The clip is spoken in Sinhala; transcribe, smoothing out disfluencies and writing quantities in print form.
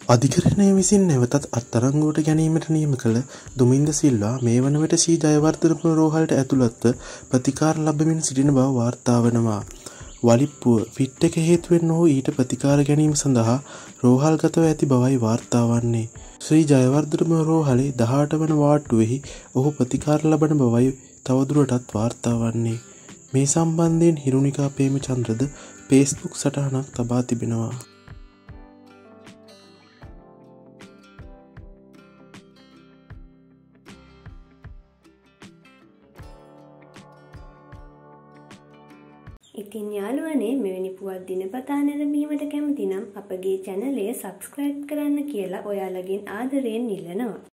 අධිකරණය විසින් නැවතත් අත්අඩංගුවට ගැනීමට නියම කළ දුමින්ද සිල්වා මේ වන විට ශ්‍රී ජයවර්ධනපුර රෝහලට ඇතුළත්ව ප්‍රතිකාර ලබමින් සිටින බව වාර්තා වනවා. වලිප්පුව ෆිට් එක හේතුවෙන් ඔහු ඊට ප්‍රතිකාර ගැනීම සඳහා රෝහල්ගතව ඇති බවයි වාර්තා වන්නේ. ශ්‍රී ජයවර්ධනපුර රෝහලේ 18 වන වාට්ටුවෙහි ඔහු ප්‍රතිකාර ලබන බවයි තවදුරටත් වාර්තා වන්නේ. මේ සම්බන්ධයෙන් හිරුනිකා ප්‍රේමචන්ද්‍රද Facebook සටහනක් තබා තිබෙනවා. ඉතින් යාළුවනේ මෙවැනි පුවත් දිනපතා නැරඹීමට කැමති නම් අපගේ channel එක subscribe කරන්න කියලා ඔයාලගෙන් ආදරයෙන් ඉල්ලනවා.